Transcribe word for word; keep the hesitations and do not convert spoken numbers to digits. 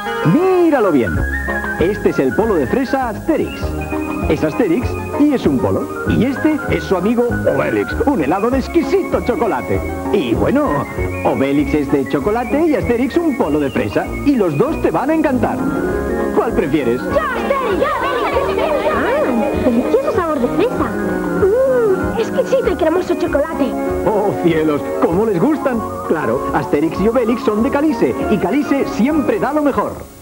Míralo bien. Este es el polo de fresa Asterix. Es Asterix y es un polo. Y este es su amigo Obélix, un helado de exquisito chocolate. Y bueno, Obélix es de chocolate y Asterix un polo de fresa. Y los dos te van a encantar. ¿Cuál prefieres? ¡Yo, Asterix! ¡Yo, Asterix! ¡Ah! ¡Delicioso sabor de fresa! ¡Mmm! ¡Exquisito y cremoso chocolate! ¡Oh, cielos! ¿Cómo les gustan? Claro, Asterix y Obélix son de Calice. Y Calice siempre da lo mejor.